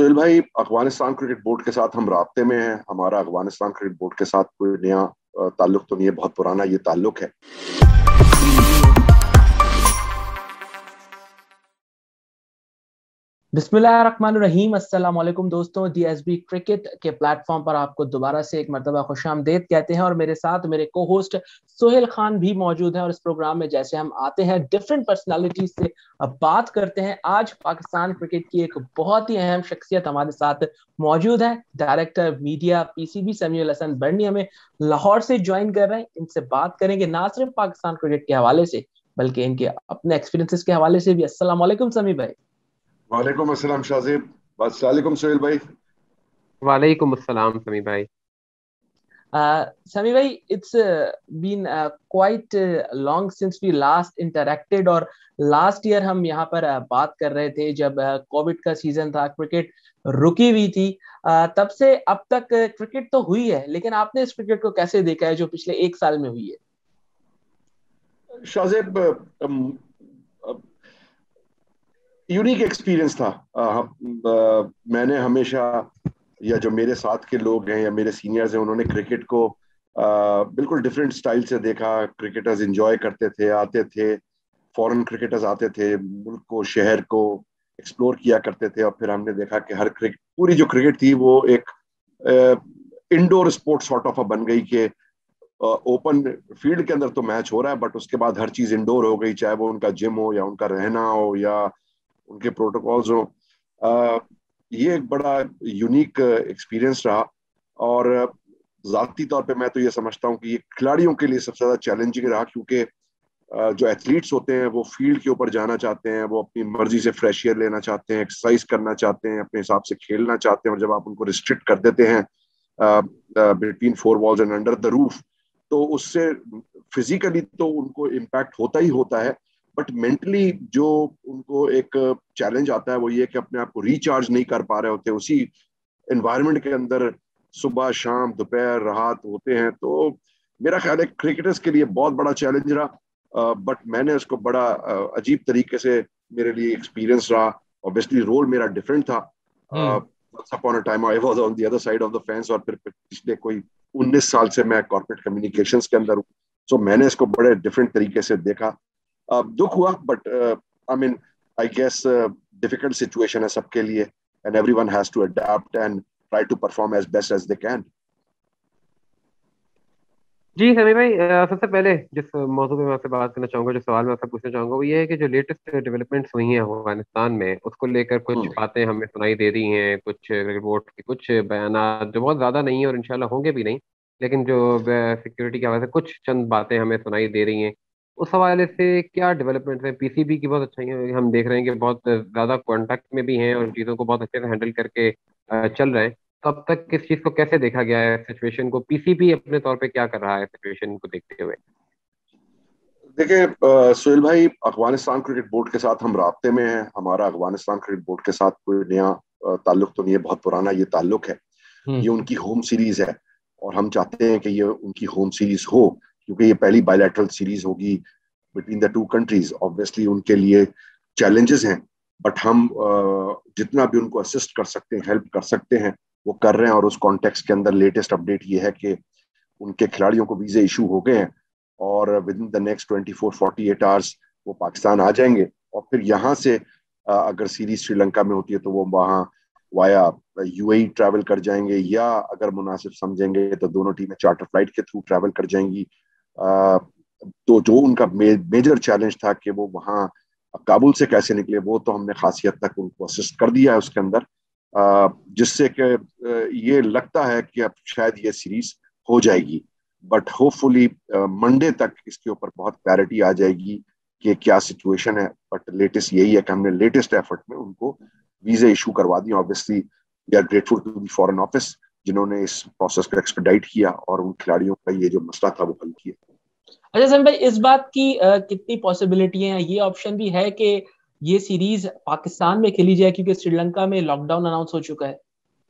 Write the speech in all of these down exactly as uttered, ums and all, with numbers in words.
सोहेल भाई, Afghanistan cricket board के साथ हम राब्ते में हैं। हमारा अफगानिस्तान क्रिकेट बोर्ड के साथ कोई नया अ, ताल्लुक तो नहीं है, बहुत पुराना ये ताल्लुक है। बिस्मिल्लाहिर्रहमानिर्रहीम। अस्सलाम वालेकुम दोस्तों, डीएसबी क्रिकेट के प्लेटफॉर्म पर आपको दोबारा से एक मरतबा खुशामदीद कहते हैं। और मेरे साथ मेरे को होस्ट सोहेल खान भी मौजूद हैं। और इस प्रोग्राम में जैसे हम आते हैं डिफरेंट पर्सनालिटीज से अब बात करते हैं। आज पाकिस्तान क्रिकेट की एक बहुत ही अहम शख्सियत हमारे साथ मौजूद है। Director media PCB Samiul Hasan Burney हमें लाहौर से ज्वाइन कर रहे हैं। इनसे बात करेंगे ना सिर्फ पाकिस्तान क्रिकेट के हवाले से बल्कि इनके अपने एक्सपीरियंसेस के हवाले से भी। अस्सलाम वालेकुम समी भाई। वालेकुम अस्सलाम शाजिब। वालेकुम सोहेल भाई। वालेकुम अस्सलाम समी भाई। Uh, Sami bhai, it's uh, been uh, quite uh, long since we last interacted। और लास्ट ईयर हम यहाँ पर uh, बात कर रहे थे जब कोविड uh, का सीजन था, क्रिकेट रुकी हुई थी। uh, तब से अब तक क्रिकेट uh, तो हुई है, लेकिन आपने इस क्रिकेट को कैसे देखा है जो पिछले एक साल में हुई है? शाजिब, यूनिक एक्सपीरियंस था। अ, हम- अ, मैंने हमेशा, या जो मेरे साथ के लोग हैं या मेरे सीनियर्स हैं, उन्होंने क्रिकेट को अ, बिल्कुल डिफरेंट स्टाइल से देखा। क्रिकेटर्स एंजॉय करते थे, आते थे, फॉरेन क्रिकेटर्स आते थे, मुल्क को, शहर को एक्सप्लोर किया करते थे। और फिर हमने देखा कि हर क्रिकेट, पूरी जो क्रिकेट थी वो एक इंडोर स्पोर्ट सॉर्ट ऑफ बन गई कि ओपन फील्ड के अंदर तो मैच हो रहा है, बट उसके बाद हर चीज इंडोर हो गई, चाहे वो उनका जिम हो या उनका रहना हो या उनके प्रोटोकॉल्स हो। अ, ये एक बड़ा यूनिक एक्सपीरियंस रहा। और ज़ाती तौर पे मैं तो ये समझता हूँ कि ये खिलाड़ियों के लिए सबसे ज़्यादा चैलेंजिंग रहा, क्योंकि अ, जो एथलीट्स होते हैं वो फील्ड के ऊपर जाना चाहते हैं, वो अपनी मर्जी से फ्रेश एयर लेना चाहते हैं, एक्सरसाइज करना चाहते हैं, अपने हिसाब से खेलना चाहते हैं। और जब आप उनको रिस्ट्रिक्ट कर देते हैं between four walls and under the roof, तो उससे फिजिकली तो उनको इम्पैक्ट होता ही होता है, बट मेंटली जो उनको एक चैलेंज आता है वो ये कि अपने आप को रिचार्ज नहीं कर पा रहे होते उसी एनवायरनमेंट के अंदर। सुबह शाम दोपहर रात होते हैं। तो मेरा ख्याल है क्रिकेटर्स के लिए बहुत बड़ा चैलेंज रहा, बट मैंने उसको बड़ा uh, अजीब तरीके से, मेरे लिए एक्सपीरियंस रहा। ऑब्वियसली रोल मेरा डिफरेंट था। हम्म। once upon a time I was on the other side of the fence, और फिर पिछले कोई उन्नीस साल से मैं कॉर्पोरेट कम्युनिकेशंस के अंदर हूँ। सो मैंने इसको बड़े डिफरेंट तरीके से देखा। uh, दुख हुआ, but I mean I guess difficult situation है सबके लिए, and everyone has to adapt and try to perform as best as they can. जी समी भाई, अ, सबसे पहले जिस मौजूद में मैं आपसे बात करना चाहूंगा, जो सवाल मैं आपसे पूछना चाहूंगा वो ये है कि जो लेटेस्ट डेवलपमेंट्स हुई हैं अफगानिस्तान में, उसको लेकर कुछ हम्म। बातें हमें सुनाई दे रही हैं, कुछ रिपोर्ट के कुछ बयान जो बहुत ज्यादा नहीं है और इंशाल्लाह होंगे भी नहीं, लेकिन जो सिक्योरिटी के हवाले से कुछ चंद बातें हमें सुनाई दे रही हैं। उस हवाले से क्या डेवलपमेंट्स हैं? पीसीबी की बहुत अच्छाई है, हम देख रहे हैं कि बहुत ज्यादा कांटेक्ट में भी हैं और चीज़ों को बहुत अच्छे से हैंडल करके अ, चल रहे हैं। तब तक किस चीज को कैसे देखा गया है, सिचुएशन को पीसीबी अपने तौर पे क्या कर रहा है सिचुएशन को देखते हुए? देखिए अ, सोहेल भाई, अफगानिस्तान क्रिकेट बोर्ड के साथ हम राब्ते में हैं। हमारा अफगानिस्तान क्रिकेट बोर्ड के साथ कोई नया अ, ताल्लुक तो नहीं है, बहुत पुराना ये ताल्लुक है। ये हम्म। उनकी होम सीरीज है, और हम चाहते हैं कि ये उनकी होम सीरीज हो, क्योंकि ये पहली बायलैटरल सीरीज होगी between the two countries. Obviously उनके लिए चैलेंजेस हैं, बट हम अ, जितना भी उनको असिस्ट कर सकते हैं, हेल्प कर सकते हैं, वो कर रहे हैं। और उस कॉन्टेक्स्ट के अंदर लेटेस्ट अपडेट ये है कि उनके खिलाड़ियों को वीजे इशू हो गए हैं, और within the next twenty four forty eight hours वो पाकिस्तान आ जाएंगे। और फिर यहाँ से अ, अगर सीरीज श्रीलंका में होती है तो वो वहाँ वाया यूएई ट्रैवल कर जाएंगे, या अगर मुनासिब समझेंगे तो दोनों टीमें चार्टर फ्लाइट के थ्रू ट्रैवल कर जाएंगी। अ, तो जो उनका मे, मेजर चैलेंज था कि वो वहाँ काबुल से कैसे निकले, वो तो हमने खासी हद तक उनको असिस्ट कर दिया है उसके अंदर, अ, जिससे कि अ, ये लगता है कि अब शायद ये सीरीज हो जाएगी। बट होपफुली मंडे तक इसके ऊपर बहुत क्लैरिटी आ जाएगी कि क्या सिचुएशन है। बट लेटेस्ट यही है कि हमने लेटेस्ट एफर्ट में उनको वीजा इशू करवा दिए। Obviously we are grateful to the foreign office जिन्होंने इस प्रोसेस को एक्सपेडाइट किया और उन खिलाड़ियों का ये जो मसला था वो हल किया। अच्छा समी भाई, इस बात की uh, कितनी पॉसिबिलिटी है, ये ऑप्शन भी है कि ये सीरीज पाकिस्तान में खेली जाए क्योंकि श्रीलंका में लॉकडाउन अनाउंस हो चुका है?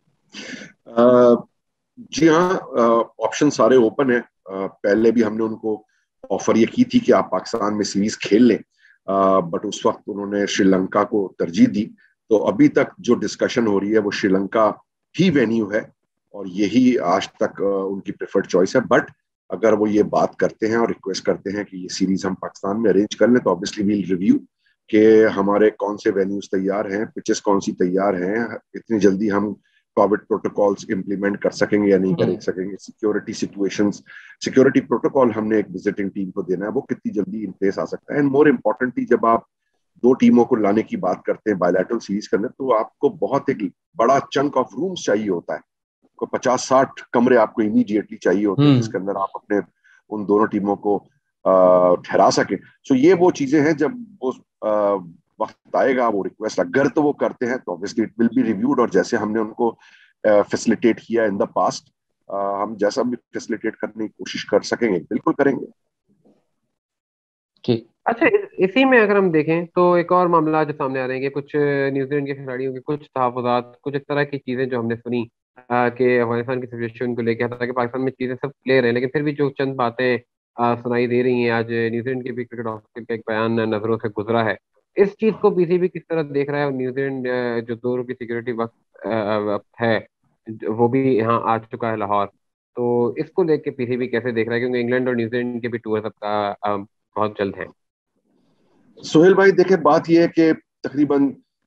अ, जी हाँ, ऑप्शन सारे ओपन है। अ, पहले भी हमने उनको ऑफर ये की थी कि आप पाकिस्तान में सीरीज खेल लें, बट उस वक्त उन्होंने श्रीलंका को तरजीह दी। तो अभी तक जो डिस्कशन हो रही है वो श्रीलंका ही वेन्यू है और यही आज तक उनकी प्रेफर्ड चॉइस है। बट अगर वो ये बात करते हैं और रिक्वेस्ट करते हैं कि ये सीरीज हम पाकिस्तान में अरेंज कर लें, तो ऑब्वियसली वील रिव्यू कि हमारे कौन से वेन्यूज तैयार हैं, पिचेस कौन सी तैयार हैं, इतनी जल्दी हम कोविड प्रोटोकॉल्स इंप्लीमेंट कर सकेंगे या नहीं कर सकेंगे, सिक्योरिटी सिचुएशंस, सिक्योरिटी प्रोटोकॉल हमने एक विजिटिंग टीम को देना है, वो कितनी जल्दी इन प्लेस आ सकता है। एंड मोर इम्पोर्टेंटली, जब आप दो टीमों को लाने की बात करते हैं बायलैटरल सीरीज करने, तो आपको बहुत एक बड़ा चंक ऑफ रूम्स चाहिए होता है, को पचास साठ कमरे आपको इमीडिएटली चाहिए होते हैं जिसके अंदर आप अपने उन दोनों टीमों को ठहरा सके। सो ये वो चीजें हैं, जब वो वक्त आएगा, वो रिक्वेस्ट अगर तो वो करते हैं तो obviously it will be reviewed, और जैसे हमने उनको फैसिलिटेट किया इन द पास्ट, हम जैसा भी फैसिलिटेट करने की कोशिश कर सकेंगे बिल्कुल करेंगे। ठीक। अच्छा, इस, इसी में अगर हम देखें तो एक और मामला जो सामने आ रहे हैं कि कुछ न्यूजीलैंड के खिलाड़ियों के कुछ तहफ़्फ़ुज़ात, कुछ इस तरह की चीजें जो हमने सुनी कि अफगानिस्तान की सिचुएशन को लेकर, हालांकि पाकिस्तान में चीजें सब क्लियर है, लेकिन फिर भी जो चंद बातें आ, सुनाई दे रही हैं। आज न्यूजीलैंड के भी क्रिकेट ऑफिसर का एक बयान नजरों से गुजरा है। इस चीज को पीसीबी किस तरह देख रहा है? और न्यूजीलैंड जो दो की सिक्योरिटी वक्त वक्त है, वो भी यहाँ आ चुका है लाहौर, तो इसको लेके पीसीबी कैसे देख रहा है? क्योंकि इंग्लैंड और न्यूजीलैंड के भी टूर सबका बहुत जल्द है। सोहेल भाई देखे, बात यह है कि तकरीबन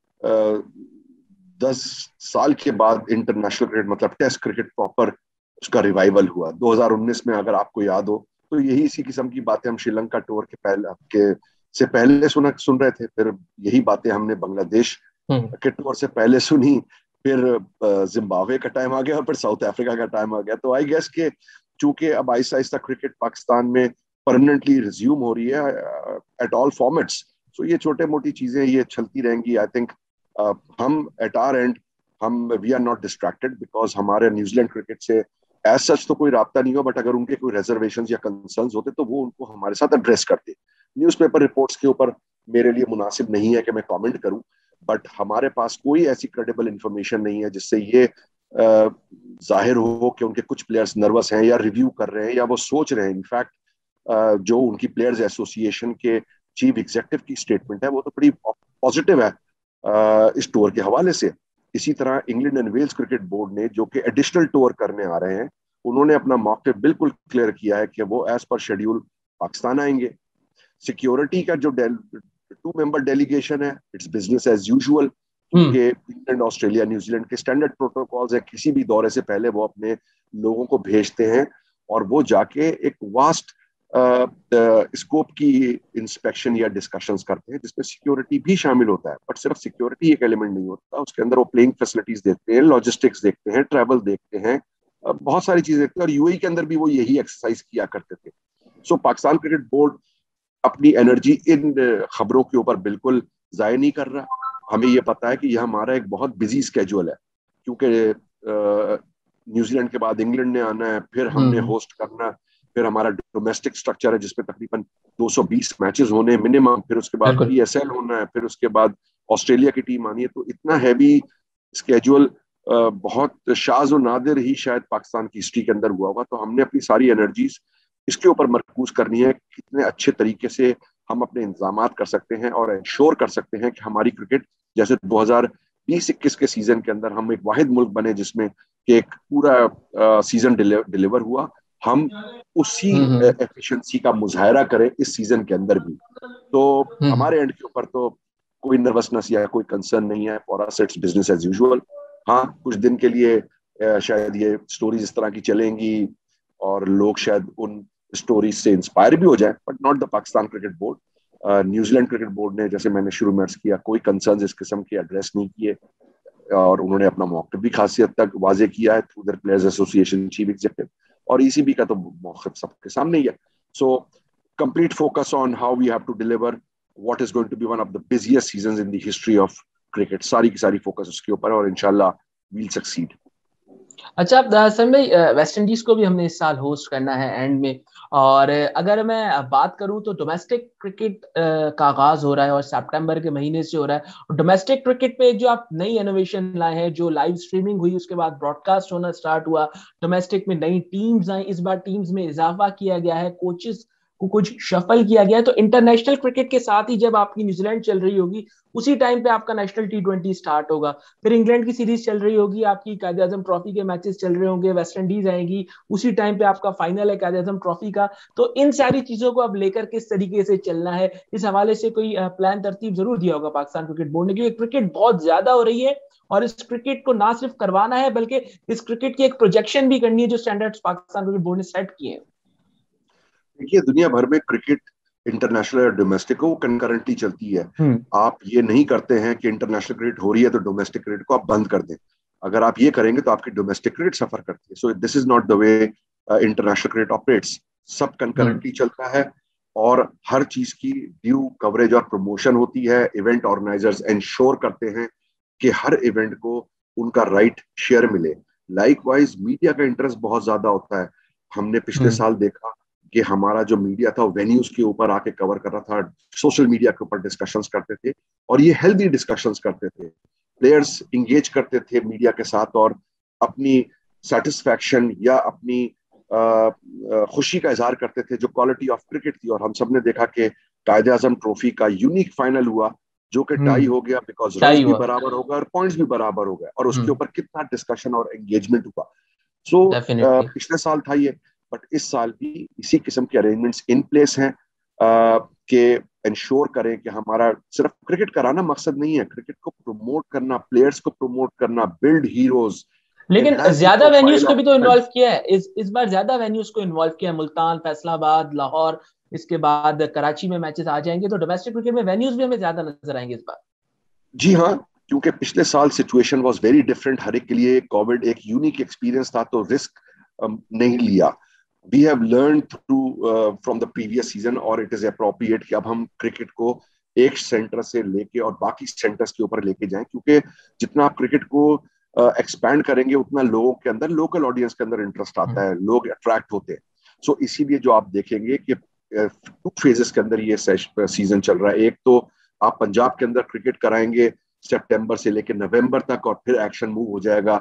दस साल के बाद इंटरनेशनल क्रिकेट, मतलब टेस्ट क्रिकेट प्रॉपर उसका रिवाइवल हुआ दो हज़ार उन्नीस में। अगर आपको याद हो तो यही इसी किस्म की बातें हम श्रीलंका टूर के पहले के से पहले सुना सुन रहे थे, फिर यही बातें हमने बांग्लादेश के टूर से पहले सुनी, फिर जिम्बाब्वे का टाइम आ गया और फिर साउथ अफ्रीका का टाइम आ गया। तो आई गेस के चूंकि अब आहिस्ता आहिस्ता क्रिकेट पाकिस्तान में परमानेंटली रिज्यूम हो रही है एट ऑल फॉर्मेट्स, तो ये छोटे मोटी चीजें ये चलती रहेंगी। आई थिंक uh, हम एट आर एंड हम we are not distracted, because हमारे न्यूजीलैंड क्रिकेट से एज सच तो कोई राब्ता नहीं हो, बट अगर उनके कोई रिजर्वेशंस या कंसर्न्स होते तो वो उनको हमारे साथ एड्रेस करते। न्यूज़पेपर रिपोर्ट्स के ऊपर मेरे लिए मुनासिब नहीं है कि मैं कमेंट करूं, बट हमारे पास कोई ऐसी क्रेडिबल इंफॉर्मेशन नहीं है जिससे ये uh, जाहिर हो कि उनके कुछ प्लेयर्स नर्वस हैं या रिव्यू कर रहे हैं या वो सोच रहे हैं। इनफैक्ट uh, जो उनकी प्लेयर्स एसोसिएशन के चीफ एग्जीक्यूटिव की स्टेटमेंट है वो तो बड़ी पॉजिटिव है uh, इस टूर के हवाले से। इसी तरह England and Wales cricket board ने, जो कि एडिशनल टूर करने आ रहे हैं, उन्होंने अपना मौक़िफ़ बिल्कुल क्लियर किया है कि वो एज पर शेड्यूल पाकिस्तान आएंगे। सिक्योरिटी का जो टू मेंबर डेलीगेशन है, इट्स बिजनेस एज यूजुअल, क्योंकि इंग्लैंड, ऑस्ट्रेलिया, न्यूजीलैंड के स्टैंडर्ड प्रोटोकॉल्स है, किसी भी दौरे से पहले वो अपने लोगों को भेजते हैं और वो जाके एक वास्ट स्कोप uh, की इंस्पेक्शन या डिस्कशंस करते हैं जिसमें सिक्योरिटी भी शामिल होता है। बट सिर्फ सिक्योरिटी एक एलिमेंट नहीं होता, उसके अंदर वो प्लेइंग फैसिलिटीज देखते हैं, लॉजिस्टिक्स देखते हैं, ट्रैवल देखते हैं, uh, बहुत सारी चीजें देखते हैं। और यूएई के अंदर भी वो यही एक्सरसाइज किया करते थे। So so, Pakistan cricket board अपनी एनर्जी इन खबरों के ऊपर बिल्कुल जाया नहीं कर रहा। हमें ये पता है कि यह हमारा एक बहुत बिजी स्केड्यूल है, क्योंकि न्यूजीलैंड के बाद इंग्लैंड ने आना है, फिर हमने होस्ट करना, फिर हमारा डोमेस्टिक स्ट्रक्चर है जिसमें तकरीबन दो सौ बीस मैचेस होने मिनिमम, फिर उसके बाद पीएसएल होना है, फिर उसके बाद ऑस्ट्रेलिया की टीम आनी है। तो इतना हैवी स्केड्यूल बहुत शाज और नादिर ही शायद पाकिस्तान की हिस्ट्री के अंदर हुआ होगा। तो हमने अपनी सारी एनर्जीज इसके ऊपर मरकूज करनी है, कितने अच्छे तरीके से हम अपने इंतजाम कर सकते हैं और इंश्योर कर सकते हैं कि हमारी क्रिकेट जैसे दो हज़ार बीस इक्कीस के सीजन के अंदर हम एक वाहिद मुल्क बने जिसमें एक पूरा सीजन डिलीवर हुआ, हम उसी एफिशिएंसी का मुजाहरा करें इस सीजन के अंदर भी। तो हमारे एंड के ऊपर तो कोई नर्वसनेस या कोई कंसर्न नहीं है, for us it's business as usual. हाँ, कुछ दिन के लिए शायद ये स्टोरीज इस तरह की चलेंगी और लोग शायद उन स्टोरीज से इंस्पायर भी हो जाए, but not the Pakistan cricket board. New Zealand cricket board ने, जैसे मैंने शुरू में अर्ज किया, कोई कंसर्न्स इस किस्म के एड्रेस नहीं किए और उन्होंने अपना मौक़िफ़ भी खासी हद तक वाजे किया है through their players association chief executive, और ईसीबी का तो मौक़िफ़ सबके सामने ही है। So complete focus on how we have to deliver what is going to be one of the busiest seasons in the history of cricket. सारी की सारी फोकस उसके ऊपर है और इंशाल्लाह वी विल सक्सीड। अच्छा, सर भाई, वेस्ट इंडीज को भी हमने इस साल होस्ट करना है एंड में, और अगर मैं बात करूं तो डोमेस्टिक क्रिकेट का आगाज हो रहा है और सितंबर के महीने से हो रहा है। और डोमेस्टिक क्रिकेट पे जो आप नई इनोवेशन लाए हैं, जो लाइव स्ट्रीमिंग हुई, उसके बाद ब्रॉडकास्ट होना स्टार्ट हुआ, डोमेस्टिक में नई टीम्स आई, इस बार टीम्स में इजाफा किया गया है, कोचेस को कुछ शफल किया गया है। तो इंटरनेशनल क्रिकेट के साथ ही जब आपकी न्यूजीलैंड चल रही होगी उसी टाइम पे आपका नेशनल टी ट्वेंटी स्टार्ट होगा, फिर इंग्लैंड की सीरीज चल रही होगी, आपकी कायदे आजम ट्रॉफी के मैचेस चल रहे होंगे, वेस्ट इंडीज आएगी, उसी टाइम पे आपका फाइनल है कायदे आजम ट्रॉफी का। तो इन सारी चीजों को अब लेकर किस तरीके से चलना है, इस हवाले से कोई प्लान तरतीब जरूर दिया होगा पाकिस्तान क्रिकेट बोर्ड ने, क्योंकि क्रिकेट बहुत ज्यादा हो रही है और इस क्रिकेट को ना सिर्फ करवाना है बल्कि इस क्रिकेट की एक प्रोजेक्शन भी करनी है जो स्टैंडर्ड्स पाकिस्तान क्रिकेट बोर्ड ने सेट किए हैं। देखिए, दुनिया भर में क्रिकेट इंटरनेशनल और डोमेस्टिक वो कंकरेंटली चलती है। आप ये नहीं करते हैं कि इंटरनेशनल क्रिकेट हो रही है तो डोमेस्टिक क्रिकेट को आप बंद कर दें। अगर आप ये करेंगे तो आपकी डोमेस्टिक क्रिकेट सफर करती है। So this is not the way international cricket operates. सब कंकरेंटली चलता है और हर चीज की ड्यू कवरेज और प्रमोशन होती है। इवेंट ऑर्गेनाइजर्स इंश्योर करते हैं कि हर इवेंट को उनका राइट शेयर मिले। लाइकवाइज मीडिया का इंटरेस्ट बहुत ज्यादा होता है। हमने पिछले साल देखा कि हमारा जो मीडिया था वेन्यूज के ऊपर आके कवर कर रहा था, सोशल मीडिया के ऊपर डिस्कशंस करते थे और ये हेल्दी डिस्कशंस करते थे। प्लेयर्स इंगेज करते थे मीडिया के साथ और अपनी सेटिस्फैक्शन या अपनी आ, आ, खुशी का इजहार करते थे जो क्वालिटी ऑफ क्रिकेट थी। और हम सब ने देखा कि कायदे आजम ट्रॉफी का यूनिक फाइनल हुआ जो कि टाई हो गया, बिकॉज रन्स भी बराबर हो गए और पॉइंट्स भी बराबर हो गए और उसके ऊपर कितना डिस्कशन और एंगेजमेंट हुआ। सो so, पिछले साल था ये, बट इस साल भी इसी किस्म के अरेंजमेंट्स इन प्लेस हैं कि इंश्योर करें कि हमारा सिर्फ क्रिकेट कराना मकसद नहीं है, क्रिकेट को प्रमोट करना, प्लेयर्स को प्रमोट करना, बिल्ड हीरोज। लेकिन ज्यादा वेन्यूज को भी तो इन्वॉल्व किया है इस इस बार, ज्यादा वेन्यूज को इन्वॉल्व किया है। मुल्तान, फैसलाबाद, लाहौर, इसके बाद कराची में मैचेस आ जाएंगे, तो डोमेस्टिक क्रिकेट में वेन्यूज भी हमें ज्यादा नजर आएंगे इस बार। जी हाँ, क्योंकि पिछले साल सिचुएशन वाज वेरी डिफरेंट, हर एक के लिए कोविड एक यूनिक एक्सपीरियंस था, तो रिस्क um, नहीं लिया। We have learn through from the previous season और इट इज अप्रोप्रिएट कि अब हम क्रिकेट को एक सेंटर से लेके और बाकी सेंटर्स के ऊपर लेके जाएं, क्योंकि जितना आप क्रिकेट को एक्सपैंड uh, करेंगे उतना लोगों के अंदर, लोकल ऑडियंस के अंदर इंटरेस्ट आता है, लोग अट्रैक्ट होते हैं। सो so, इसीलिए जो आप देखेंगे कि टू uh, फेजेस के अंदर ये सीजन चल रहा है। एक तो आप पंजाब के अंदर क्रिकेट कराएंगे सितंबर से लेकर नवंबर तक और फिर एक्शन मूव हो जाएगा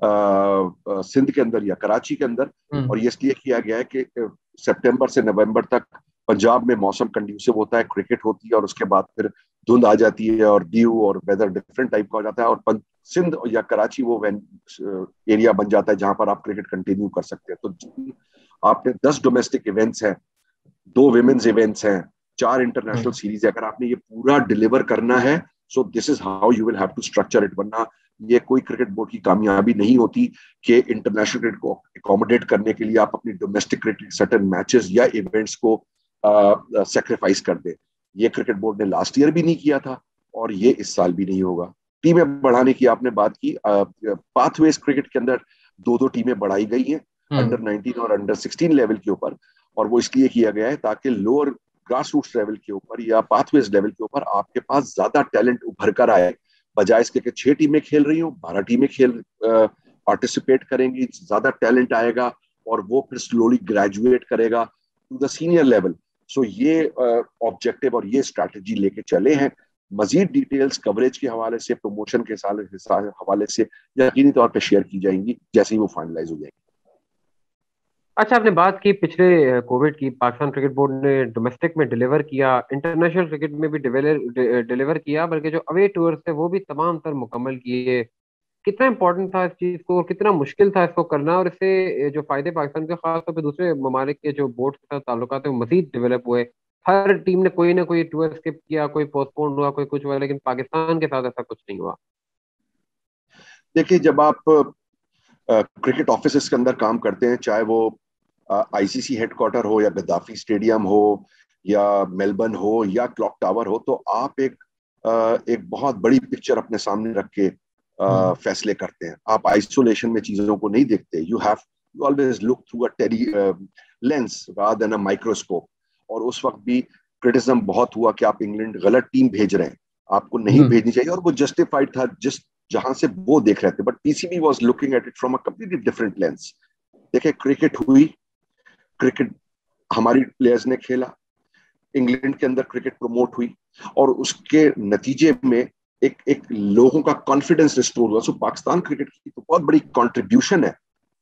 सिंध के अंदर या कराची के अंदर। और ये इसलिए किया गया है कि सितंबर से नवंबर तक पंजाब में मौसम कंड्यूसिव होता है, क्रिकेट होती है और उसके बाद फिर धुंध आ जाती है और ड्यू और वेदर डिफरेंट टाइप का हो जाता है और सिंध या कराची वो एरिया बन जाता है जहां पर आप क्रिकेट कंटिन्यू कर सकते हैं। तो आपने दस डोमेस्टिक इवेंट्स हैं, दो विमेन्स इवेंट्स हैं, चार इंटरनेशनल सीरीज है, अगर आपने ये पूरा डिलीवर करना है so this is how you will have to structure it. वरना ये कोई क्रिकेट बोर्ड की कामयाबी नहीं होती कि इंटरनेशनल क्रिकेट को अकोमोडेट करने के लिए आप अपनी डोमेस्टिक क्रिकेट सर्टेन मैचेस या इवेंट्स को सेक्रीफाइस कर दे। ये क्रिकेट बोर्ड ने लास्ट ईयर भी नहीं किया था और ये इस साल भी नहीं होगा। टीमें बढ़ाने की आपने बात की, पाथवेज क्रिकेट के अंदर दो दो टीमें बढ़ाई गई हैं अंडर नाइनटीन और अंडर सिक्सटीन लेवल के ऊपर, और वो इसलिए किया गया है ताकि लोअर ग्रास रूट्स लेवल के ऊपर या पाथवेज लेवल के ऊपर आपके पास ज्यादा टैलेंट उभर कर आए, बजाय इसके कि छह टीमें खेल रही हो, बारह टीमें खेल पार्टिसिपेट करेंगी, ज्यादा टैलेंट आएगा और वो फिर स्लोली ग्रेजुएट करेगा to the senior level. So ये ऑब्जेक्टिव और ये स्ट्रैटेजी लेके चले हैं। मजीद डिटेल्स कवरेज के हवाले से, प्रमोशन के हवाले से यकीनी तौर पे शेयर की जाएंगी जैसे ही वो फाइनलाइज हो जाएंगी। अच्छा, आपने बात की पिछले कोविड की, पाकिस्तान क्रिकेट बोर्ड ने डोमेस्टिक में डिलीवर किया, इंटरनेशनल क्रिकेट में भी डिलीवर डिलीवर किया, बल्कि जो अवे टूर्स थे वो भी तमाम तर मुकम्मल किए। कितना इंपॉर्टेंट था इस चीज़ को, कितना मुश्किल था इसको करना, और इससे जो फायदे पाकिस्तान के खासतौर पर दूसरे ममालिक के जो बोर्ड के साथ ताल्लुकात है वो मजीद डेवलप हुए। हर टीम ने कोई ना कोई टूर स्किप किया, कोई पोस्टपोन हुआ, कोई कुछ हुआ, लेकिन पाकिस्तान के साथ ऐसा कुछ नहीं हुआ। देखिए, जब आप क्रिकेट ऑफिस के अंदर काम करते हैं, चाहे वो आईसीसी हेडक्वार्टर हो या गद्दाफी स्टेडियम हो या मेलबर्न हो या क्लॉक टावर हो, तो आप एक आ, एक बहुत बड़ी पिक्चर अपने सामने रख के आ, फैसले करते हैं। आप आइसोलेशन में चीजों को नहीं देखते। You have you always look through a tele lens rather than a microscope. और उस वक्त भी क्रिटिसिज्म बहुत हुआ कि आप इंग्लैंड गलत टीम भेज रहे हैं, आपको नहीं भेजनी चाहिए, और वो जस्टिफाइड था जिस जहां से वो देख रहे थे। But PCB was looking at it from a completely different lens. देखिए, क्रिकेट हुई, क्रिकेट हमारी प्लेयर्स ने खेला, इंग्लैंड के अंदर क्रिकेट प्रमोट हुई और उसके नतीजे में एक एक लोगों का कॉन्फिडेंस रिस्टोर हुआ। सो पाकिस्तान क्रिकेट की तो बहुत बड़ी कंट्रीब्यूशन है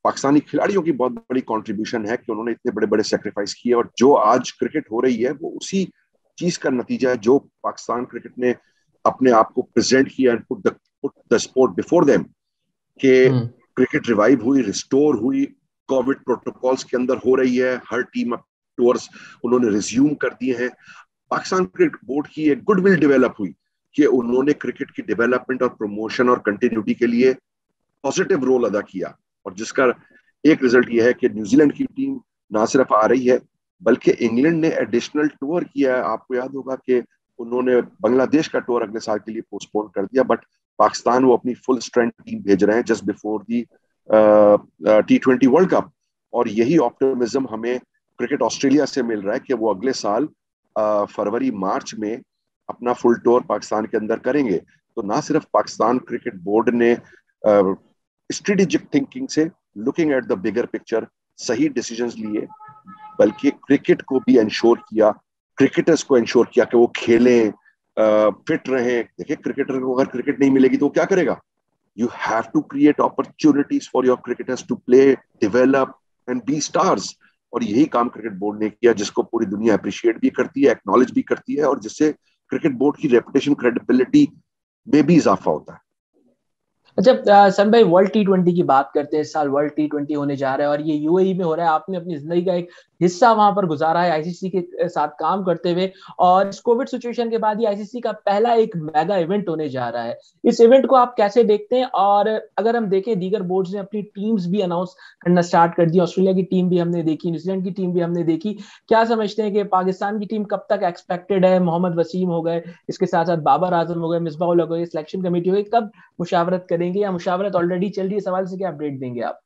पाकिस्तानी खिलाड़ियों की बहुत बड़ी कंट्रीब्यूशन है कि उन्होंने इतने बड़े बड़े सेक्रीफाइस किए, और जो आज क्रिकेट हो रही है वो उसी चीज का नतीजा है जो पाकिस्तान क्रिकेट ने अपने आप को प्रेजेंट किया and put the put the sport before them, कि क्रिकेट रिवाइव हुई, रिस्टोर हुई, कोविड प्रोटोकॉल्स के अंदर हो रही है, हर टीम टूर्स उन्होंने रिज्यूम कर दिए हैं। पाकिस्तान क्रिकेट बोर्ड की एक गुडविल डेवलप हुई कि उन्होंने क्रिकेट की डेवलपमेंट और प्रमोशन और कंटिन्यूटी के लिए पॉजिटिव रोल अदा किया, और जिसका एक रिजल्ट यह है कि न्यूजीलैंड की टीम ना सिर्फ आ रही है बल्कि इंग्लैंड ने एडिशनल टूर किया है। आपको याद होगा कि उन्होंने बांग्लादेश का टूर अगले साल के लिए पोस्टपोन कर दिया, बट पाकिस्तान वो अपनी फुल स्ट्रेंथ टीम भेज रहे हैं just before the T twenty World Cup, और यही ऑप्टिमिज्म हमें क्रिकेट ऑस्ट्रेलिया से मिल रहा है कि वो अगले साल uh, फरवरी मार्च में अपना फुल टूर पाकिस्तान के अंदर करेंगे। तो ना सिर्फ पाकिस्तान क्रिकेट बोर्ड ने स्ट्रेटेजिक uh, थिंकिंग से looking at the bigger picture सही डिसीजंस लिए, बल्कि क्रिकेट को भी इंश्योर किया, क्रिकेटर्स को इंश्योर किया कि वो खेलें, फिट रहें। देखिए, क्रिकेटर को अगर क्रिकेट नहीं मिलेगी तो वो क्या करेगा? You have to create opportunities for your cricketers to play, develop and be stars, और यही काम क्रिकेट बोर्ड ने किया, जिसको पूरी दुनिया अप्रिशिएट भी करती है, एक्नॉलेज भी करती है, और जिससे क्रिकेट बोर्ड की रेपुटेशन, क्रेडिबिलिटी में भी इजाफा होता है। अच्छा सन भाई, वर्ल्ड टी ट्वेंटी की बात करते हैं। इस साल वर्ल्ड टी ट्वेंटी होने जा रहा है और ये यूएई में हो रहा है। आपने अपनी जिंदगी का एक हिस्सा वहां पर गुजारा है आईसीसी के साथ काम करते हुए, और इस कोविड सिचुएशन के बाद ये आईसीसी का पहला एक मेगा इवेंट होने जा रहा है। इस इवेंट को आप कैसे देखते हैं? और अगर हम देखें, दीगर बोर्ड्स ने अपनी टीम्स भी अनाउंस करना स्टार्ट कर दी। ऑस्ट्रेलिया की टीम भी हमने देखी, न्यूजीलैंड की टीम भी हमने देखी। क्या समझते हैं कि पाकिस्तान की टीम कब तक एक्सपेक्टेड है? मोहम्मद वसीम हो गए, इसके साथ साथ बाबर आजम हो गए, मिसबाह उल हक हो गए, सिलेक्शन कमेटी हो गई, कब मुशावरत करेंगे या मुशावरत ऑलरेडी चल रही है? सवाल से क्या अपडेट देंगे आप?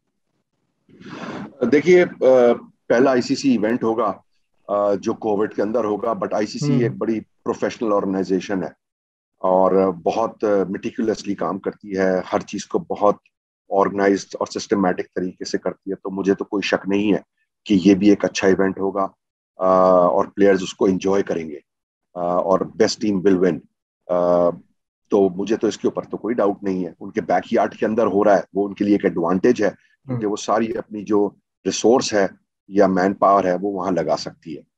देखिए, पहला आईसीसी इवेंट होगा जो कोविड के अंदर होगा, बट आईसीसी एक बड़ी प्रोफेशनल ऑर्गेनाइजेशन है और बहुत मेटिकुलसली काम करती है, हर चीज को बहुत ऑर्गेनाइज्ड और सिस्टमैटिक तरीके से करती है। तो मुझे तो कोई शक नहीं है कि ये भी एक अच्छा इवेंट होगा और प्लेयर्स उसको एंजॉय करेंगे और बेस्ट टीम विल विन। तो मुझे तो इसके ऊपर तो कोई डाउट नहीं है। उनके बैकयार्ड के अंदर हो रहा है, वो उनके लिए एक एडवांटेज है, क्योंकि वो सारी अपनी जो रिसोर्स है या मैन पावर है वो वहां लगा सकती है।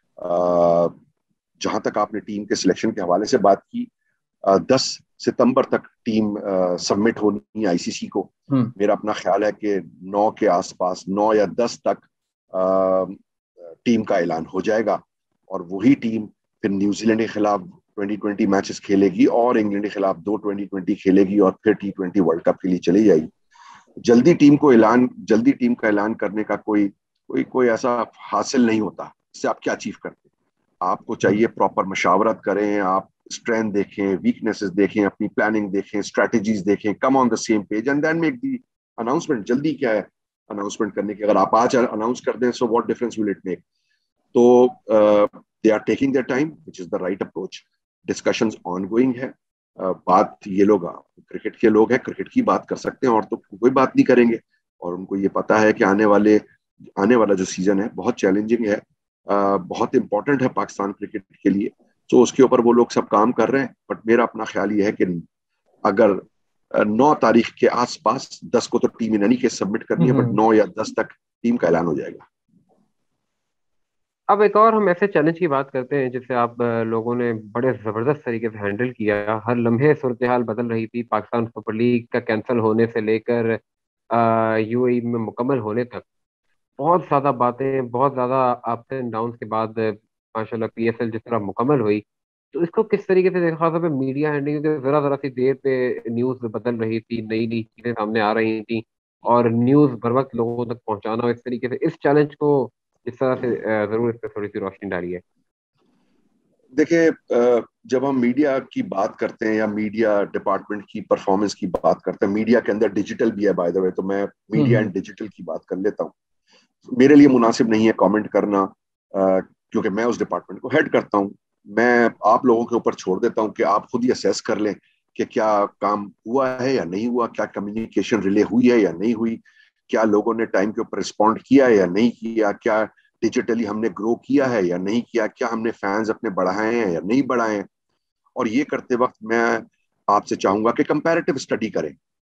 जहां तक आपने टीम के सिलेक्शन के हवाले से बात की, दस सितंबर तक टीम सबमिट होनी है आईसीसी को। मेरा अपना ख्याल है कि नौ के आसपास, नौ या दस तक आ, टीम का ऐलान हो जाएगा, और वही टीम फिर न्यूजीलैंड के खिलाफ ट्वेंटी ट्वेंटी मैचेस खेलेगी और इंग्लैंड के खिलाफ दो ट्वेंटी ट्वेंटी खेलेगी और फिर टी ट्वेंटी वर्ल्ड कप के लिए चली जाएगी। जल्दी टीम को ऐलान जल्दी टीम का ऐलान करने का कोई कोई कोई ऐसा हासिल नहीं होता। इससे आप क्या अचीव करते? आपको चाहिए प्रॉपर मशावरत करें, आप स्ट्रेंथ देखें, वीकनेसेस देखें, अपनी प्लानिंग देखें, स्ट्रेटजीज देखें, come on the same page and then make the announcement. जल्दी क्या है अनाउंसमेंट करने की? अगर आप आज अनाउंस कर दें, so what difference will it make? तो they are taking their time, which is the right approach. Discussions ongoing है। uh, बात ये लोग क्रिकेट के लोग हैं, क्रिकेट की बात कर सकते हैं और तो कोई बात नहीं करेंगे, और उनको ये पता है कि आने वाले आने वाला जो सीजन है बहुत चैलेंजिंग है, uh, बहुत इंपॉर्टेंट है पाकिस्तान क्रिकेट के लिए। तो उसके ऊपर वो लोग सब काम कर रहे हैं। बट मेरा अपना ख्याल ये है कि अगर नौ तारीख के आसपास, दस को तो team in any case submit करनी है, बट नौ या दस तक टीम का ऐलान हो जाएगा। अब एक और हम ऐसे चैलेंज की बात करते हैं जिसे आप लोगों ने बड़े जबरदस्त तरीके से हैंडल किया। हर लम्हे सूरत हाल बदल रही थी, पाकिस्तान सुपर लीग का कैंसिल होने से लेकर यूएई में मुकम्मल होने तक बहुत ज्यादा बातें, बहुत ज्यादा अप्स एंड डाउन के बाद माशाल्लाह पीएसएल जिस तरह मुकम्मल हुई। तो इसको किस तरीके से देखा? खासतौर पे मीडिया हैंडलिंग, जरा जरा सी देर पे न्यूज बदल रही थी, नई नई चीजें सामने आ रही थी और न्यूज बर वक्त लोगों तक पहुंचाना, इस तरीके से इस चैलेंज को इस तरह से जरूर इस पर थोड़ी सी रोशनी डालिए। देखिए, जब हम मीडिया की बात करते हैं या मीडिया डिपार्टमेंट की परफॉर्मेंस की बात करते हैं, मीडिया के अंदर डिजिटल भी है बाय द वे, तो मैं मीडिया एंड डिजिटल की बात कर लेता हूँ। मेरे लिए मुनासिब नहीं है कमेंट करना, क्योंकि मैं उस डिपार्टमेंट को हेड करता हूँ। मैं आप लोगों के ऊपर छोड़ देता हूँ कि आप खुद ही असेस कर लें कि क्या काम हुआ है या नहीं हुआ, क्या कम्युनिकेशन रिले हुई है या नहीं हुई, क्या लोगों ने टाइम के ऊपर रिस्पॉन्ड किया है या नहीं किया, क्या डिजिटली हमने ग्रो किया है या नहीं किया, क्या हमने फैंस अपने बढ़ाए हैं या नहीं बढ़ाए हैं। और ये करते वक्त मैं आपसे चाहूंगा कि कंपैरेटिव स्टडी करें।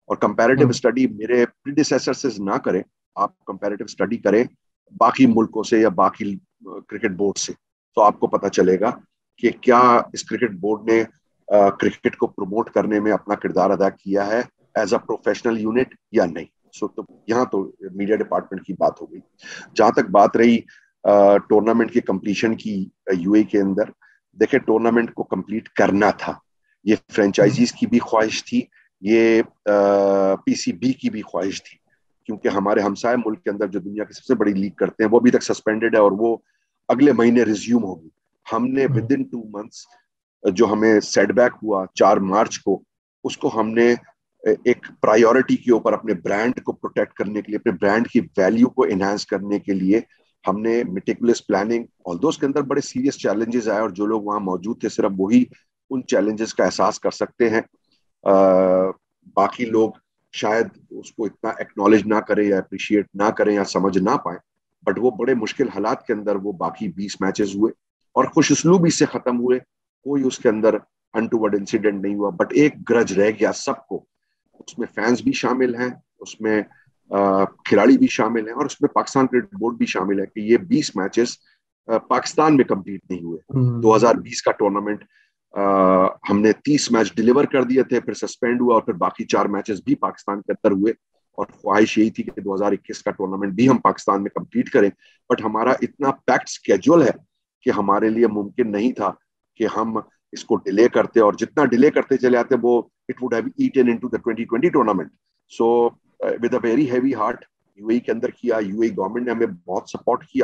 और कंपैरेटिव स्टडी मेरे प्रीडिसेसर से ना करें, आप कंपैरेटिव स्टडी करें बाकी मुल्कों से या बाकी क्रिकेट बोर्ड से, तो आपको पता चलेगा कि क्या इस क्रिकेट बोर्ड ने क्रिकेट को प्रमोट करने में अपना किरदार अदा किया है एज अ प्रोफेशनल यूनिट या नहीं। सो तो यहाँ तो मीडिया डिपार्टमेंट की बात हो गई। जहां तक बात रही टूर्नामेंट की कंप्लीशन की यूएई के अंदर, देखिए टूर्नामेंट को कंप्लीट करना था, ये फ्रेंचाइजीज की भी ख्वाहिश थी, ये पीसीबी की भी ख्वाहिश थी, क्योंकि हमारे हमसाय मुल्क के अंदर जो दुनिया की सबसे बड़ी लीग करते हैं वो अभी तक सस्पेंडेड है और वो अगले महीने रिज्यूम होगी। हमने विद इन टू मंथ्स जो हमें सेटबैक हुआ चार मार्च को, उसको हमने एक प्रायोरिटी के ऊपर अपने ब्रांड को प्रोटेक्ट करने के लिए, अपने ब्रांड की वैल्यू को एनहांस करने के लिए हमने मेटिकुलस प्लानिंग, ऑल्दो उसके अंदर बड़े सीरियस चैलेंजेस आए और जो लोग वहां मौजूद थे सिर्फ वही उन चैलेंजेस का एहसास कर सकते हैं। आ, बाकी लोग शायद उसको इतना एक्नॉलेज ना करें या अप्रिशिएट ना करें या समझ ना पाए, बट वो बड़े मुश्किल हालात के अंदर वो बाकी बीस मैचेस हुए और खुशउस्लूबी से खत्म हुए, कोई उसके अंदर अनटूवर्ड इंसिडेंट नहीं हुआ, बट एक ग्रज रह गया सबको। उसमें फैंस भी शामिल हैं, उसमें खिलाड़ी भी शामिल हैं और उसमें पाकिस्तान क्रिकेट बोर्ड भी शामिल है कि ये बीस मैचेस पाकिस्तान में कंप्लीट नहीं हुए। दो हज़ार बीस का टूर्नामेंट हमने तीस मैच डिलीवर कर दिए थे, फिर सस्पेंड हुआ और फिर बाकी चार मैचेस भी पाकिस्तान के अंदर हुए और ख्वाहिश यही थी कि दो हज़ार इक्कीस का टूर्नामेंट भी हम पाकिस्तान में कंप्लीट करें, बट हमारा इतना पैक्ड स्केड्यूल है कि हमारे लिए मुमकिन नहीं था कि हम इसको डिले करते, और जितना डिले करते चले आते वो it would have eaten into the twenty twenty tournament. So with a very heavy heart UAE के अंदर किया, यूएई गवर्नमेंट ने हमें बहुत सपोर्ट किया,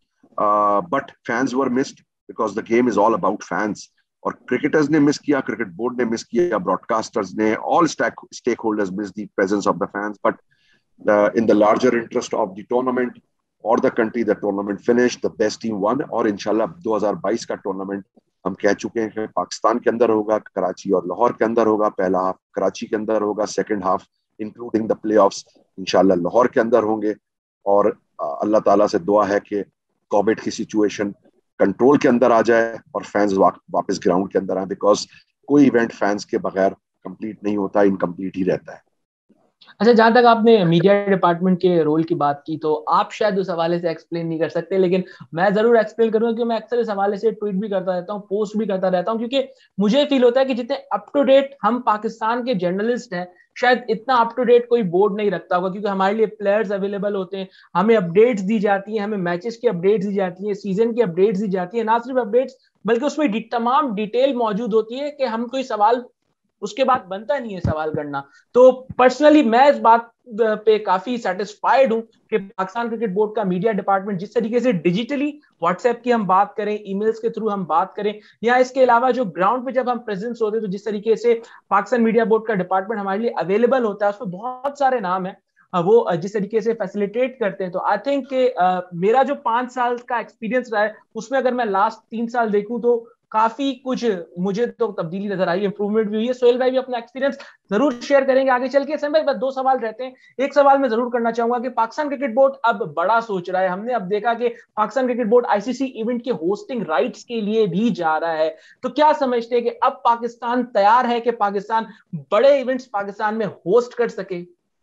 but fans were missed because the game is all about fans. और क्रिकेटर्स ने miss किया, क्रिकेट बोर्ड ने मिस किया, ब्रॉडकास्टर्स ने, all stakeholders miss the presence of the fans, but in the larger interest of the tournament और the country, the tournament finish, the best team won. और इंशाल्लाह दो हज़ार बाईस का टूर्नामेंट हम कह चुके हैं कि पाकिस्तान के अंदर होगा, कराची और लाहौर के अंदर होगा। पहला हाफ कराची के अंदर होगा, second half including the playoffs इंशाल्लाह लाहौर के अंदर होंगे। और अल्लाह ताला से दुआ है कि कोविड की सिचुएशन कंट्रोल के अंदर आ जाए और फैंस वा, वापस ग्राउंड के अंदर आए, बिकॉज कोई इवेंट फैंस के बगैर कंप्लीट नहीं होता, इनकम्प्लीट ही रहता है। अच्छा, जहां तक आपने मीडिया डिपार्टमेंट के रोल की बात की, तो आप शायद उस हवाले से एक्सप्लेन नहीं कर सकते, लेकिन मैं जरूर एक्सप्लेन करूंगा क्योंकि मैं अक्सर इस हवाले से ट्वीट भी करता रहता हूं, पोस्ट भी करता रहता हूं, क्योंकि मुझे फील होता है कि जितने अप टू डेट हम पाकिस्तान के जर्नलिस्ट हैं, शायद इतना अप टू डेट कोई बोर्ड नहीं रखता होगा, क्योंकि हमारे लिए प्लेयर्स अवेलेबल होते हैं, हमें अपडेट्स दी जाती हैं, हमें मैचेस की अपडेट्स दी जाती हैं, सीजन की अपडेट्स दी जाती है, ना सिर्फ अपडेट्स बल्कि उसमें तमाम डिटेल मौजूद होती है कि हम कोई सवाल उसके बाद बनता नहीं है सवाल करना। तो पर्सनली मैं इस बात पे काफी सेटिस्फाइड हूं कि पाकिस्तान क्रिकेट बोर्ड का मीडिया डिपार्टमेंट जिस तरीके से डिजिटली, व्हाट्सएप की हम बात करें, ईमेल्स के थ्रू हम बात करें, या इसके अलावा जो ग्राउंड पे जब हम प्रेजेंस होते हैं तो जिस तरीके से पाकिस्तान मीडिया बोर्ड का डिपार्टमेंट हमारे लिए अवेलेबल होता है, उसमें बहुत सारे नाम है वो जिस तरीके से फैसिलिटेट करते हैं। तो आई थिंक मेरा जो पांच साल का एक्सपीरियंस रहा है उसमें अगर मैं लास्ट तीन साल देखूं तो काफी कुछ मुझे तो तब्दीली नजर आई, इंप्रूवमेंट भी हुई है। सोहेल भाई भी अपना एक्सपीरियंस जरूर शेयर करेंगे आगे चल के। भाई बस दो सवाल रहते हैं, एक सवाल मैं जरूर करना चाहूंगा कि पाकिस्तान क्रिकेट बोर्ड अब बड़ा सोच रहा है, हमने अब देखा कि Pakistan cricket board ICC event के होस्टिंग राइट्स के लिए भी जा रहा है, तो क्या समझते हैं कि अब पाकिस्तान तैयार है कि पाकिस्तान बड़े इवेंट्स पाकिस्तान में होस्ट कर सके?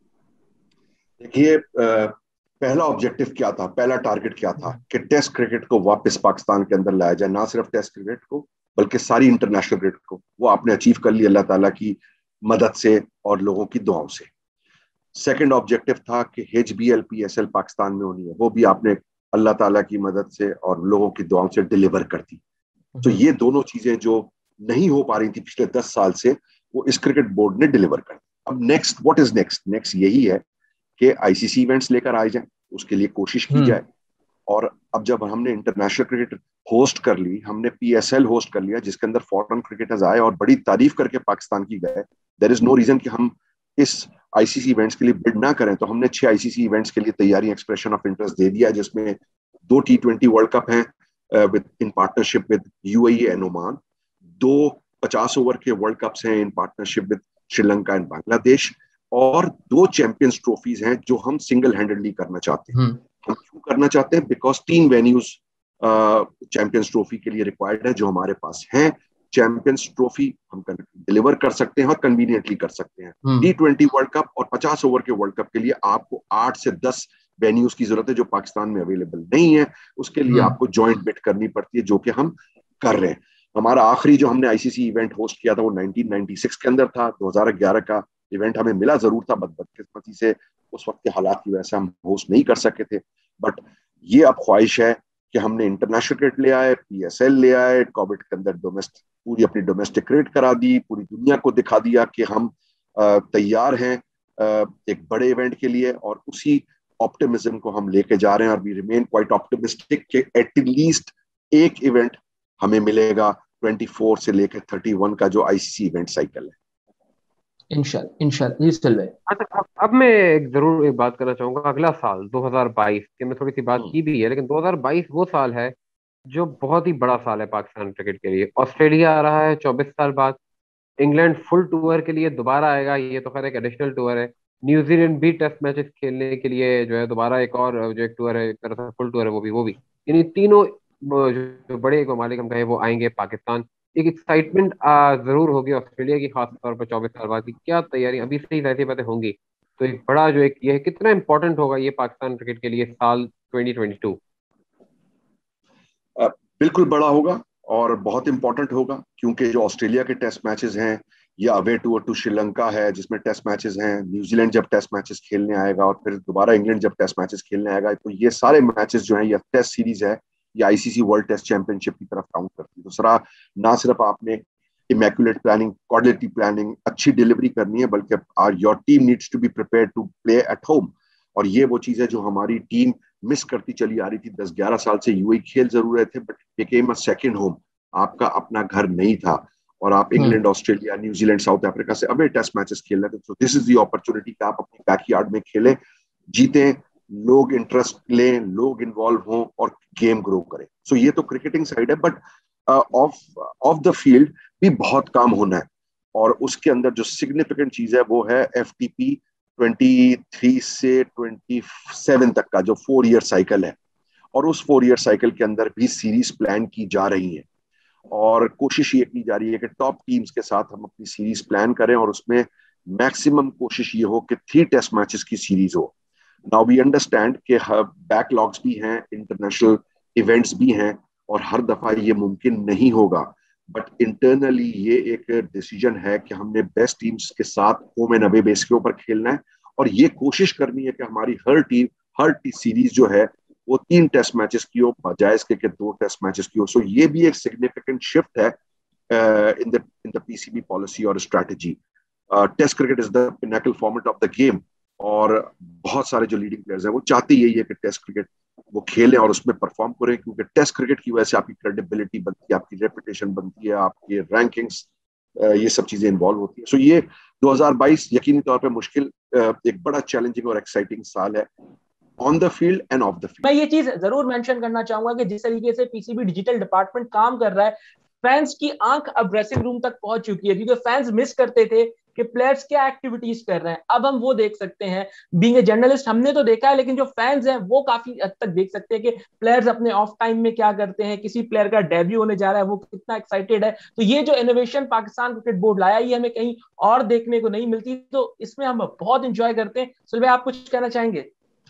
देखिए, पहला ऑब्जेक्टिव क्या था, पहला टारगेट क्या था कि टेस्ट क्रिकेट को वापस पाकिस्तान के अंदर लाया जाए, ना सिर्फ टेस्ट क्रिकेट को बल्कि सारी इंटरनेशनल क्रिकेट को। वो आपने अचीव कर लिया अल्लाह ताला की मदद से और लोगों की दुआओं से। सेकंड ऑब्जेक्टिव था कि एचबीएल पीएसएल पाकिस्तान में होनी है, वो भी आपने अल्लाह ताला की मदद से और लोगों की दुआओं से डिलीवर कर दी। तो ये दोनों चीजें जो नहीं हो पा रही थी पिछले दस साल से, वो इस क्रिकेट बोर्ड ने डिलीवर कर दी। अब next, what is next? Next यही है कि आईसीसी इवेंट्स लेकर आए जाए, उसके लिए कोशिश की जाए। और अब जब हमने इंटरनेशनल क्रिकेट होस्ट कर ली, हमने पीएसएल होस्ट कर लिया जिसके अंदर फॉरेन क्रिकेटर्स आए और बड़ी तारीफ करके पाकिस्तान की गए, देयर इज नो रीजन कि हम इस आईसीसी इवेंट्स के लिए बिड ना करें। तो हमने छह आईसीसी इवेंट्स के लिए तैयारी, एक्सप्रेशन ऑफ इंटरेस्ट दे दिया है, जिसमें दो टी ट्वेंटी वर्ल्ड कप हैं within partnership with UAE and Oman, दो पचास ओवर के वर्ल्ड कप्स हैं in partnership with Sri Lanka and Bangladesh, और दो चैंपियंस ट्रॉफीज हैं जो हम सिंगल हैंडेडली करना चाहते हैं। हम क्यों करना चाहते हैं? बिकॉज तीन वेन्यूज चैंपियंस ट्रॉफी के लिए रिक्वायर्ड है जो हमारे पास हैं, चैंपियंस ट्रॉफी हम डिलीवर कर सकते हैं और कन्वीनियंटली कर सकते हैं। टी ट्वेंटी वर्ल्ड कप और पचास ओवर के वर्ल्ड कप के लिए आपको आठ से दस वेन्यूज की जरूरत है जो पाकिस्तान में अवेलेबल नहीं है। उसके लिए आपको ज्वाइंट बिड करनी पड़ती है, जो कि हम कर रहे हैं। हमारा आखिरी जो हमने आईसीसी इवेंट होस्ट किया था वो नाइनटीन नाइंटी सिक्स के अंदर था। दो हज़ार ग्यारह का इवेंट हमें मिला जरूर था, बदकिस्मती से उस वक्त के हालात की वजह से हम होस्ट नहीं कर सके थे। बट ये अब ख्वाहिश है कि हमने इंटरनेशनल क्रिकेट ले आए, पीएसएल ले आए, कोविड के अंदर डोमेस्टिक पूरी अपनी डोमेस्टिक क्रिकेट करा दी, पूरी दुनिया को दिखा दिया कि हम तैयार हैं एक बड़े इवेंट के लिए, और उसी ऑप्टिमिज्म को हम लेके जा रहे हैं। और वी रिमेन क्वाइट ऑप्टिमिस्टिक कि एटलीस्ट एक इवेंट हमें मिलेगा चौबीस से लेकर इकतीस का जो आईसीसी इवेंट साइकिल है। इंशाल्लाह इंशाल्लाह। जी चल रहे। अच्छा, अब अब मैं एक जरूर एक बात करना चाहूंगा। अगला साल दो हज़ार बाईस की मैं थोड़ी सी बात की भी है, लेकिन दो हज़ार बाईस वो साल है जो बहुत ही बड़ा साल है पाकिस्तान क्रिकेट के लिए। ऑस्ट्रेलिया आ रहा है चौबीस साल बाद, इंग्लैंड फुल टूर के लिए दोबारा आएगा, ये तो खैर एक एडिशनल टूर है। न्यूजीलैंड भी टेस्ट मैचेस खेलने के लिए जो है दोबारा एक और जो एक टूर है, एक तरह से फुल टूर है, वो भी वो भी यानी तीनों जो बड़े ममालिक हम कहें वो आएंगे पाकिस्तान। एक एक्साइटमेंट जरूर होगी ऑस्ट्रेलिया की, खास तौर पर चौबीस साल बाद की क्या तैयारी अभी से ही ऐसी बातें होंगी। तो एक बड़ा जो एक ये कितना इंपॉर्टेंट होगा ये पाकिस्तान क्रिकेट के लिए साल ट्वेंटी ट्वेंटी टू। बिल्कुल बड़ा होगा और बहुत इंपॉर्टेंट होगा, क्योंकि जो ऑस्ट्रेलिया के टेस्ट मैचेस हैं या अवे टूर टू श्रीलंका है जिसमें टेस्ट मैचेस हैं, न्यूजीलैंड जब टेस्ट मैचेस खेलने आएगा और फिर दोबारा इंग्लैंड जब टेस्ट मैचेस खेलने आएगा, तो ये सारे मैचेस जो हैं या टेस्ट सीरीज है या आईसीसी वर्ल्ड टेस्ट चैंपियनशिप की तरफ काउंट करती है। तो सरा ना सिर्फ आपने इमैक्युलेट प्लानिंग, क्वालिटी प्लानिंग, अच्छी डिलीवरी करनी है, बल्कि are your team needs to be prepared to play at home. और ये वो चीज है जो हमारी टीम मिस करती चली आ रही थी। दस ग्यारह साल से यूएई खेल जरूर रहे थे, but became a second home. आपका अपना घर नहीं था और आप England, Australia, New Zealand, South Africa से अवे टेस्ट मैचेस खेल रहे थे। तो दिस इज द अपॉर्चुनिटी कि आप अपने बैकयार्ड में खेलें, जीतें, लोग इंटरेस्ट लें, लोग इन्वॉल्व हों और गेम ग्रो करें। सो so ये तो क्रिकेटिंग साइड है, but off off the field भी बहुत काम होना है। और उसके अंदर जो सिग्निफिकेंट चीज है वो है एफटीपी तेईस से सत्ताईस तक का जो फोर ईयर साइकिल है। और उस फोर ईयर साइकिल के अंदर भी सीरीज प्लान की जा रही है और कोशिश ये की जा रही है कि टॉप टीम्स के साथ हम अपनी सीरीज प्लान करें और उसमें मैक्सिमम कोशिश ये हो कि थ्री टेस्ट मैचेस की सीरीज हो। नाउ वी अंडरस्टैंड कि बैकलॉग्स भी हैं, इंटरनेशनल इवेंट्स भी हैं और हर दफा ये मुमकिन नहीं होगा, बट इंटरनली ये एक डिसीजन है कि हमने बेस्ट टीम्स के साथ होम एंड अवे बेस के ऊपर खेलना है और ये कोशिश करनी है कि हमारी हर टीम हर सीरीज जो है वो तीन टेस्ट मैचेस की हो, बजाय इसके कि दो टेस्ट मैचेस की हो। सो ये भी एक सिग्निफिकेंट शिफ्ट है in the in the PCB policy और strategy. Test cricket is the pinnacle format of the game और बहुत सारे जो लीडिंग प्लेयर्स हैं वो चाहते यही है कि टेस्ट क्रिकेट वो खेलें और उसमें परफॉर्म करें, क्योंकि टेस्ट क्रिकेट की वजह से आपकी क्रेडिबिलिटी बनती है, आपकी रेपुटेशन बनती है, आपके रैंकिंग्स, ये सब चीजें इन्वॉल्व होती है। सो ये दो हज़ार बाईस यकीनी तौर पे मुश्किल, एक बड़ा चैलेंजिंग और एक्साइटिंग साल है on the field and off the field. मैं ये चीज जरूर मेंशन करना चाहूंगा कि जिस तरीके से पीसीबी डिजिटल डिपार्टमेंट काम कर रहा है, फैंस की आंख अब ड्रेसिंग रूम तक पहुंच चुकी है, क्योंकि फैंस मिस करते थे कि प्लेयर्स क्या एक्टिविटीज कर रहे हैं। अब हम वो देख सकते हैं। बीइंग ए जर्नलिस्ट हमने तो देखा है, लेकिन जो फैंस हैं वो काफी हद तक देख सकते हैं कि प्लेयर्स अपने ऑफ टाइम में क्या करते हैं, किसी प्लेयर का डेब्यू होने जा रहा है वो कितना एक्साइटेड है। तो ये जो इनोवेशन पाकिस्तान क्रिकेट बोर्ड लाया, ये हमें कहीं और देखने को नहीं मिलती, तो इसमें हम बहुत इंजॉय करते हैं। सुलभ, आप कुछ कहना चाहेंगे?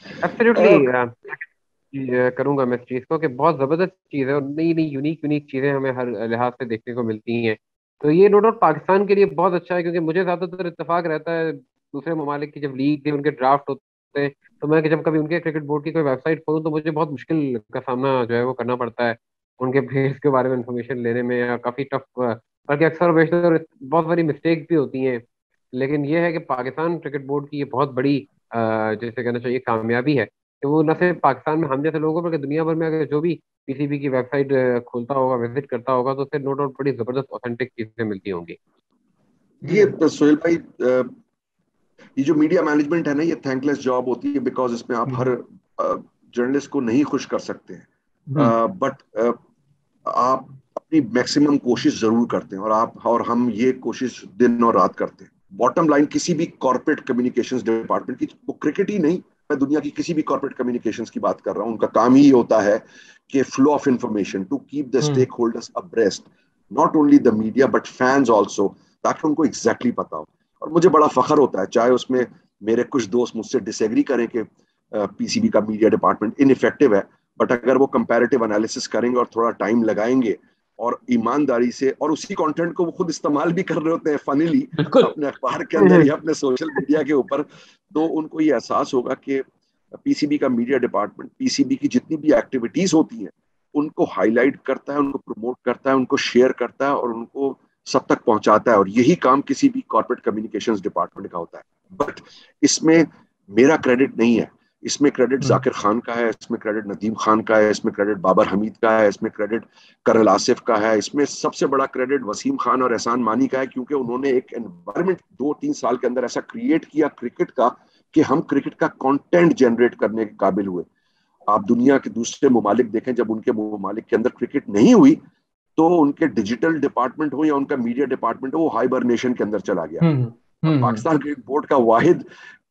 एब्सोल्युटली करूंगा मैं इस चीज को कि बहुत जबरदस्त चीज है और नई नई यूनिक यूनिक चीजें हमें हर लिहाज से देखने को मिलती हैं। तो ये नो डाउट पाकिस्तान के लिए बहुत अच्छा है, क्योंकि मुझे ज्यादातर इत्तेफाक रहता है दूसरे ममालिक की जब लीग के उनके ड्राफ्ट होते हैं, तो मैं जब कभी उनके क्रिकेट बोर्ड की कोई वेबसाइट खोलूँ तो मुझे बहुत मुश्किल का सामना जो है वो करना पड़ता है उनके प्लेयर्स के बारे में इन्फॉर्मेशन लेने में, या काफी टफ, बल्कि अक्सर बेशतर बहुत सारी मिस्टेक्स भी होती हैं। लेकिन ये है कि पाकिस्तान क्रिकेट बोर्ड की ये बहुत बड़ी जैसे कहना चाहिए कामयाबी है कि वो न सिर्फ पाकिस्तान में हम जैसे लोगों को, बल्कि दुनिया भर में अगर जो भी पीसीबी की वेबसाइट खोलता होगा, विजिट करता होगा, तो उससे नो डाउट बड़ी जबरदस्त ऑथेंटिक चीजें मिलती होंगी। ये सोहेल भाई, ये जो मीडिया मैनेजमेंट है ना, ये थैंकलेस जॉब होती है, बिकॉज इसमें आप हर जर्नलिस्ट को नहीं खुश कर सकते हैं, बट आप अपनी मैक्सिमम कोशिश जरूर करते हैं और आप और हम ये कोशिश दिन और रात करते हैं। बॉटम लाइन किसी भी कॉर्पोरेट कम्युनिकेशंस डिपार्टमेंट की, वो क्रिकेट ही नहीं, मैं दुनिया की किसी भी कॉर्पोरेट कम्युनिकेशंस की बात कर रहा हूं, उनका काम ही होता है कि flow of information to keep the stakeholders abreast, not only the media but fans also, ताकि उनको एग्जैक्टली exactly पता हो। और मुझे बड़ा फख्र होता है, चाहे उसमें मेरे कुछ दोस्त मुझसे डिसएग्री करें कि पीसीबी का मीडिया डिपार्टमेंट इनइफेक्टिव है, बट अगर वो कंपैरेटिव एनालिसिस करेंगे और थोड़ा टाइम लगाएंगे और ईमानदारी से, और उसी कंटेंट को वो खुद इस्तेमाल भी कर रहे होते हैं फनीली अपने अखबार के अंदर या अपने सोशल मीडिया के ऊपर, तो उनको ये एहसास होगा कि पीसीबी का मीडिया डिपार्टमेंट पीसीबी की जितनी भी एक्टिविटीज होती हैं उनको हाईलाइट करता है, उनको प्रमोट करता है, उनको शेयर करता है और उनको सब तक पहुंचाता है। और यही काम किसी भी कॉर्पोरेट कम्युनिकेशंस डिपार्टमेंट का होता है। बट इसमें मेरा क्रेडिट नहीं है, इसमें क्रेडिट जाकिर खान का है, इसमें क्रेडिट नदीम खान का है, इसमें क्रेडिट बाबर हमीद का है, इसमें क्रेडिट कर्नल आसिफ का है, इसमें सबसे बड़ा क्रेडिट वसीम खान और एहसान मानी का है, क्योंकि उन्होंने एक एनवायरनमेंट दो तीन साल के अंदर ऐसा क्रिएट किया क्रिकेट का कि हम क्रिकेट का कंटेंट जनरेट करने के काबिल हुए। आप दुनिया के दूसरे ममालिक देखें, जब उनके ममालिक के अंदर क्रिकेट नहीं हुई तो उनके डिजिटल डिपार्टमेंट हो या उनका मीडिया डिपार्टमेंट हो, वो हाइबरनेशन के अंदर चला गया। पाकिस्तान क्रिकेट बोर्ड का वाहिद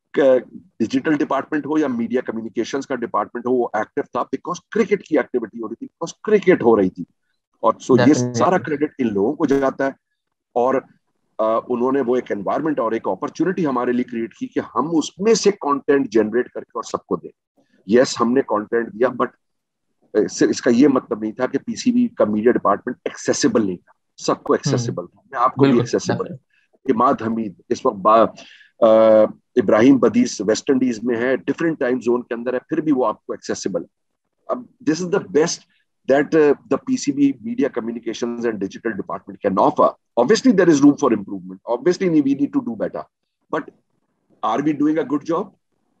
डिजिटल डिपार्टमेंट हो या मीडिया कम्युनिकेशंस का डिपार्टमेंट हो, वो एक्टिव था बिकॉज क्रिकेट की एक्टिविटी हो रही थी, बिकॉज क्रिकेट हो रही थी। और सो ये सारा क्रेडिट इन लोगों को जाता है। और uh, उन्होंने वो एक एनवायरनमेंट और एक अपॉर्चुनिटी हमारे लिए क्रिएट की कि हम उसमें से कंटेंट जनरेट करके और सबको दें। यस, हमने कंटेंट दिया, बट इसका ये मतलब नहीं था कि पीसीबी का मीडिया डिपार्टमेंट एक्सेसिबल नहीं था, सबको एक्सेसिबल था। मैं आपको भी एक्सेसिबल है। इमाद हमीद इस वक्त इब्राहिम बदीस वेस्ट इंडीज में है, डिफरेंट टाइम जोन के अंदर है, फिर भी वो आपको एक्सेसिबल। अब this is the best that uh, the P C B media communications and digital department can offer. Obviously there is room for improvement, obviously we need to do better, but are we doing a good job?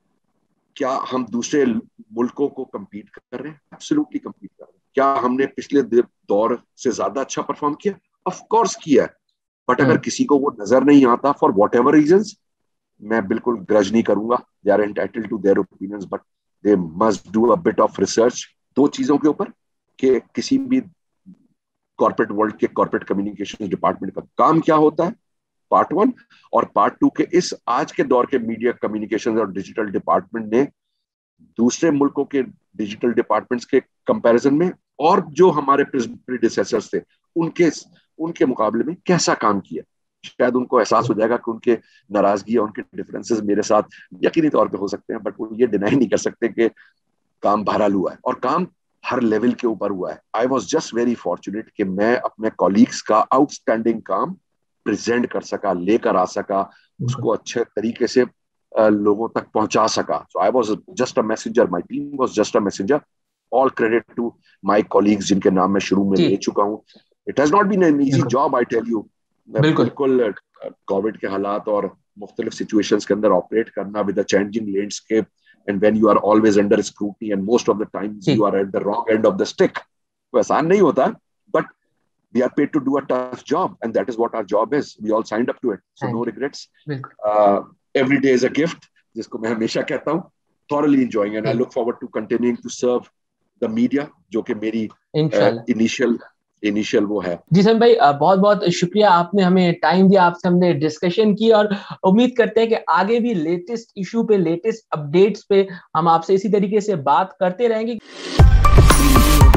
क्या हम दूसरे मुल्कों को compete कर रहे हैं? Absolutely compete कर रहे हैं। क्या हमने पिछले दौर से ज्यादा अच्छा परफॉर्म किया? Of course किया है, बट अगर किसी को वो नजर नहीं आता for whatever reasons, मैं बिल्कुल ग्रज नहीं करूंगा, they are entitled to their opinions, but they must do a bit of research दो चीजों के ऊपर, कि किसी भी कॉर्पोरेट वर्ल्ड के कॉर्पोरेट कम्युनिकेशन डिपार्टमेंट का काम क्या होता है, पार्ट वन, और पार्ट टू के इस आज के दौर के मीडिया कम्युनिकेशन और डिजिटल डिपार्टमेंट ने दूसरे मुल्कों के डिजिटल डिपार्टमेंट्स के कंपैरिजन में और जो हमारे प्रीडिसेसर्स थे उनके उनके मुकाबले में कैसा काम किया। शायद उनको एहसास हो जाएगा कि उनके नाराजगी और उनके डिफरेंसेस मेरे साथ यकीनी तौर पर हो सकते हैं, बट वो ये डिनाई नहीं कर सकते कि काम बहरहाल हुआ है और काम हर लेवल के ऊपर हुआ है। I was just very fortunate कि मैं अपने कॉलीग्स का आउटस्टैंडिंग काम प्रेजेंट कर सका, लेकर आ सका, उसको अच्छे तरीके से लोगों तक पहुंचा सका। So I was just a messenger, my team was just a messenger. All credit to my colleagues जिनके नाम मैं शुरू में ले चुका हूँ। It has not been an easy job, I tell you. बिल्कुल कोविड के हालात और मुख्तलिफ सिचुएशंस के अंदर ऑपरेट करना with a changing landscape, and when you are always under scrutiny and most of the times you are at the wrong end of the stick, वो आसान नहीं होता, but we are paid to do a tough job and that is what our job is. We all signed up to it, so no regrets. Uh, every day is a gift, जिसको मैं हमेशा कहता हूँ। Thoroughly enjoying and I look forward to continuing to serve the media, जो कि मेरी initial initial वो है। जी सर भाई, बहुत बहुत शुक्रिया, आपने हमें टाइम दिया, आपसे हमने डिस्कशन की और उम्मीद करते हैं कि आगे भी लेटेस्ट इशू पे, लेटेस्ट अपडेट्स पे हम आपसे इसी तरीके से बात करते रहेंगे।